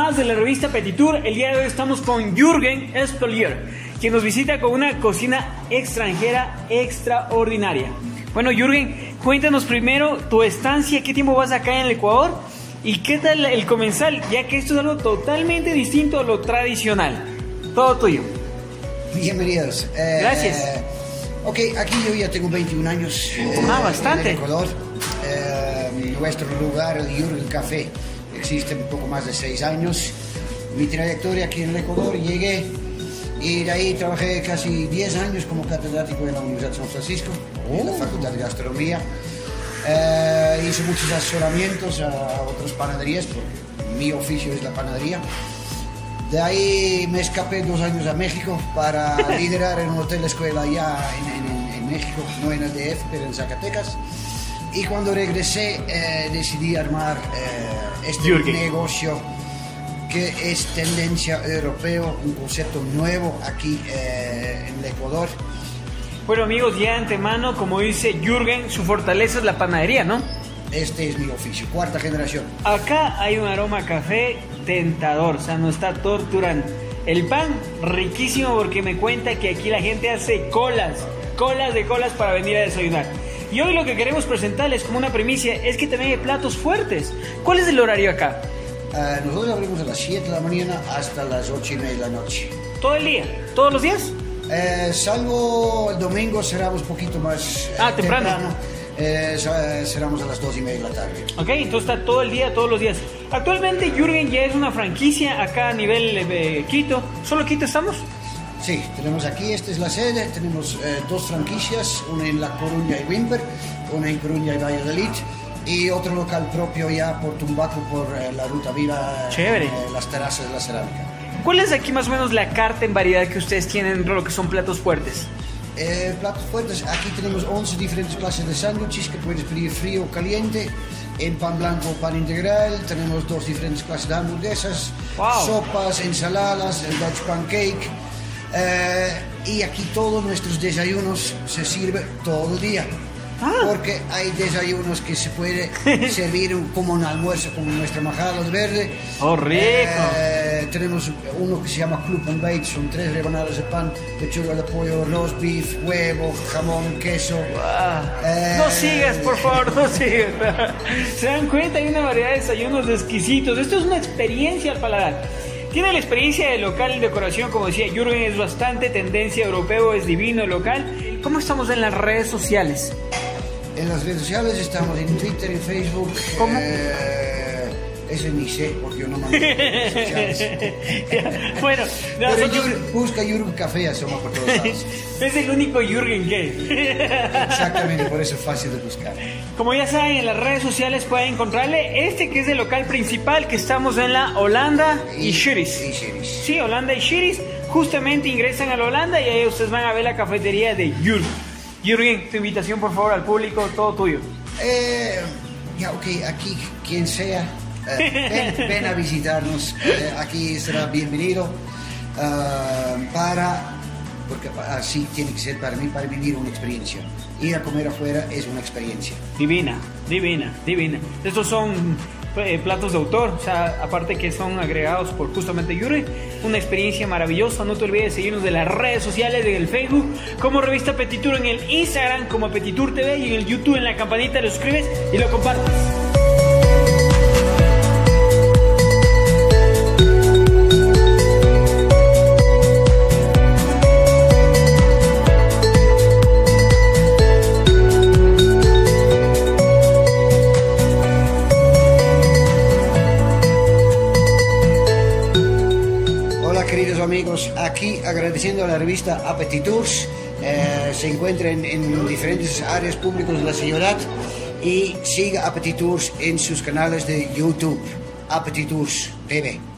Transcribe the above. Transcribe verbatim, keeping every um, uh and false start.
más de la revista Petitur. El día de hoy estamos con Jürgen Espelier, quien nos visita con una cocina extranjera extraordinaria. Bueno, Jürgen, cuéntanos primero tu estancia, qué tiempo vas acá en el Ecuador y qué tal el comensal, ya que esto es algo totalmente distinto a lo tradicional. Todo tuyo. Bienvenidos. Eh, Gracias. Ok, aquí yo ya tengo veintiún años. Eh, ah, bastante. En el Ecuador. Eh, nuestro lugar, el Jürgen Café, existe un poco más de seis años. Mi trayectoria aquí en el Ecuador, llegué y de ahí trabajé casi diez años como catedrático en la Universidad de San Francisco, oh. en la Facultad de Gastronomía. Eh, hice muchos asesoramientos a otras panaderías, porque mi oficio es la panadería. De ahí me escapé dos años a México para liderar en un hotel escuela allá en, en, en México, no en el D F, pero en Zacatecas. Y cuando regresé eh, decidí armar eh, este Jürgen. negocio que es tendencia europeo, un concepto nuevo aquí eh, en el Ecuador. Bueno amigos, ya de antemano, como dice Jürgen, su fortaleza es la panadería, ¿no? Este es mi oficio, cuarta generación. Acá hay un aroma a café tentador, o sea, nos está torturando. El pan, riquísimo, porque me cuenta que aquí la gente hace colas, colas de colas para venir a desayunar. Y hoy lo que queremos presentarles como una primicia es que también hay platos fuertes. ¿Cuál es el horario acá? Uh, nosotros abrimos a las siete de la mañana hasta las ocho y media de la noche. ¿Todo el día? ¿Todos los días? Eh, salvo el domingo, cerramos un poquito más ah, eh, temprano. temprano. Eh, cerramos a las dos y media de la tarde. Ok, entonces está todo el día, todos los días. Actualmente Jürgen ya es una franquicia acá a nivel de Quito. ¿Solo Quito estamos? Sí, tenemos aquí, esta es la sede, tenemos eh, dos franquicias, una en La Coruña y Wimper, una en Coruña y Valladolid, y otro local propio ya por Tumbaco, por eh, la Ruta Viva, Chévere. Eh, las terrazas de la cerámica. ¿Cuál es aquí más o menos la carta en variedad que ustedes tienen dentro de lo que son platos fuertes? Eh, platos fuertes, aquí tenemos once diferentes clases de sándwiches que puedes pedir frío o caliente, en pan blanco o pan integral. Tenemos dos diferentes clases de hamburguesas, wow. sopas, ensaladas, el Dutch pancake. Eh, y aquí todos nuestros desayunos se sirven todo el día. Ah. Porque hay desayunos que se puede servir como un almuerzo, como nuestra majada verde. ¡Oh, rico! Eh, tenemos uno que se llama Club and Bait, son tres rebanadas de pan, pechuga de pollo, roast beef, huevo, jamón, queso. Wow. Eh, no sigas, por favor, no sigas. ¿Se dan cuenta? Hay una variedad de desayunos exquisitos. Esto es una experiencia al paladar. Tiene la experiencia de local y decoración, como decía Jürgen, es bastante tendencia europeo, es divino el local. ¿Cómo estamos en las redes sociales? En las redes sociales estamos en Twitter, en Facebook. ¿Cómo? Eh, ese ni sé, porque yo no mando redes sociales. Bueno, pero nosotros... Jürgen, busca Jürgen Café, asoma por todos lados. Es el único Jürgen que hay. Exactamente, por eso es fácil de buscar. Como ya saben, en las redes sociales pueden encontrarle este que es el local principal, que estamos en la Holanda y, y Shiris. Y Shiris. Sí, Holanda y Shiris. Justamente ingresan a la Holanda y ahí ustedes van a ver la cafetería de Jürgen. Jürgen, tu invitación por favor al público, todo tuyo. Eh, ya, ok, aquí quien sea, eh, ven, ven a visitarnos, eh, aquí será bienvenido uh, para, porque así tiene que ser para mí, para vivir una experiencia. Ir a comer afuera es una experiencia. Divina, divina, divina. Estos son eh, platos de autor, o sea, aparte que son agregados por justamente Jürgen, una experiencia maravillosa. No te olvides de seguirnos de las redes sociales, en el Facebook como Revista Petitur, en el Instagram como Petitur T V y en el YouTube en la campanita lo suscribes y lo compartes. Queridos amigos, aquí agradeciendo a la revista Appetitours, eh, se encuentra en, en diferentes áreas públicas de la ciudad y siga Appetitours en sus canales de YouTube, Appetitours T V.